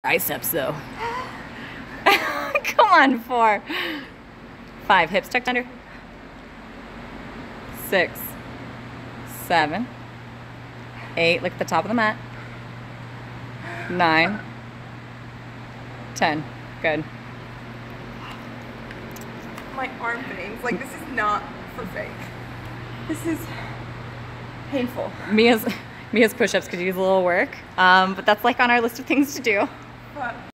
Triceps though. Come on, 4. 5, hips tucked under. 6, 7, 8, look at the top of the mat. 9, 10, good. My arm veins, like this is not for fake. This is painful. Mia's push-ups could use a little work, but that's like on our list of things to do. But